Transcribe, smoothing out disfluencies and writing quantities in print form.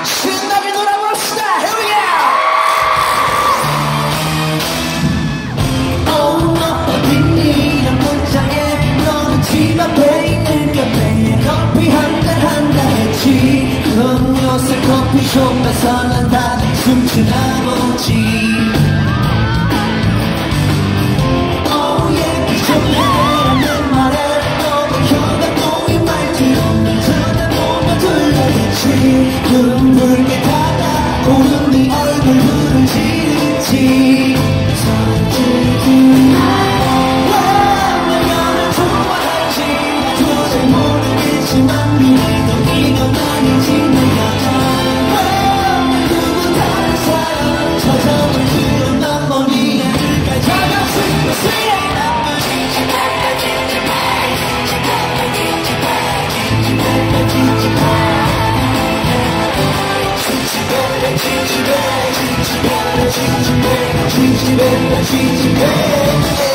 신나게 놀아봅시다. Here we go. Oh, 너 어딨니? 문장에 너는 집 앞에 있는가 매일 커피 한잔 했지. 넌 요새 커피숍에서는 다들 춤추나 보지. 구름 붉게 다가오는 네 얼굴 흐르지 왜 너를 좋아할지 도저히 모르겠지만 믿어도 이건 아니지 내 여자 왜 누구 다른 사람 저정을 들어 난 머리에 끝까지 차갑지 진지해